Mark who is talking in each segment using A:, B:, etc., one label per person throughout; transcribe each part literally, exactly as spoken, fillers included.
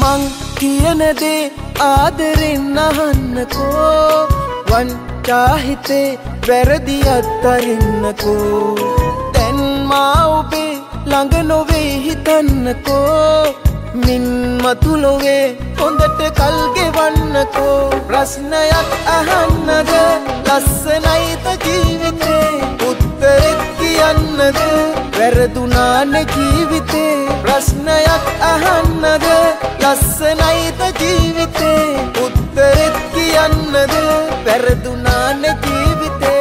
A: මං කියන දේ ආදරෙන් අහන්නකෝ වංචා හිතේ වැරදි අත්හරින්නකෝ දැන් මා ඔබේ ළඟ නොවේ හිතන්නකෝ මින් මතුලොවේ හොඳට කල් ගෙවන්නකෝ ප්‍රශ්නයක් අහන්නද ලස්සනයිද ජීවිතේ උත්තරෙත් කියන්නද වැරදුනානේ ජීවිතේ ප්‍රශ්නයක් අහන්නද ලස්සනයිද ජීවිතේ උත්තරෙත් කියන්නද වැරදුනානේ ජීවිතේ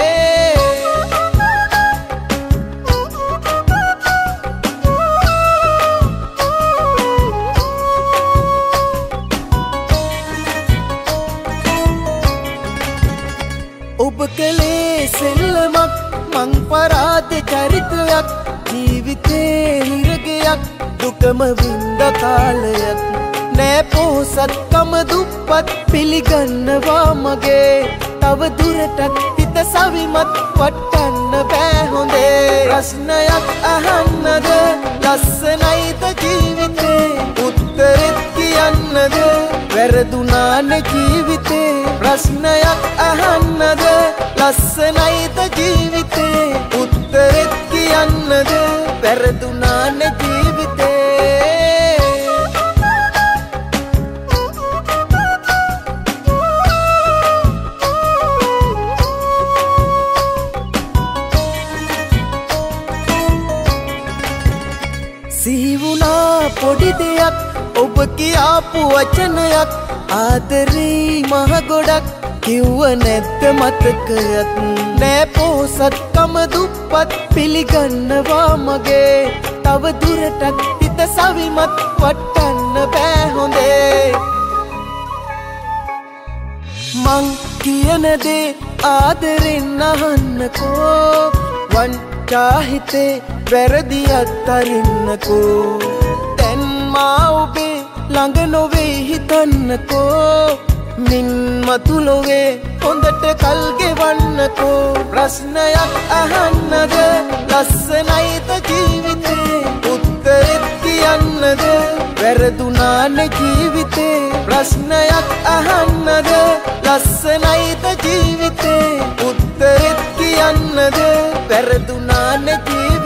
A: ඔබ කලේ සෙල්ලමක් මං පරාද චරිතයක් ජීවිතේ හිරගයක් දුකම වින්ද කාලයක් නෑ පොහොසත්කම දුප්පත් පිළිගන්නවා මගේ තව දුරටත් හිත සවිමත් වටන්න බෑ හොඳේ ප්‍රශ්නයක් අහන්නද ලස්සනයිද ජීවිතේ උත්තරෙත් කියන්නද වැරදුනානේ ජීවිතේ ප්‍රශ්නයක් අහන්නද ලස්සනයිද ජීවිතේ උත්තරෙත් කියන්නද වැරදුනානේ ජීවිතේ සිහිවුණා පොඩි දෙයක් ඔබ කියාපු වචනයක් ආදරේ මහ ගොඩක් කිව්ව නැද්ද මතකයක් නෑ පොහොසත්කම දුප්පත් පිළිගන්නවා මගේ තව දුරටත් හිත සවිමත් වටන්න බෑ හොඳේ මං කියන දේ ආදරෙන් අහන්නකෝ වංචා හිතේ වැරදි අත්හරින්නකෝ දැන් මා ඔබේ ළඟ නොවේ හිතන්නකෝ මින් මතුලොවේ හොඳට කල් ගෙවන්නකෝ ප්‍රශ්නයක් අහන්නද ලස්සනයිද ජීවිතේ උත්තරෙත් කියන්නද වැරදුනානේ ජීවිතේ ප්‍රශ්නයක් අහන්නද ලස්සනයිද ජීවිතේ උත්තරෙත් කියන්නද වැරදුනානේ ජීවිතේ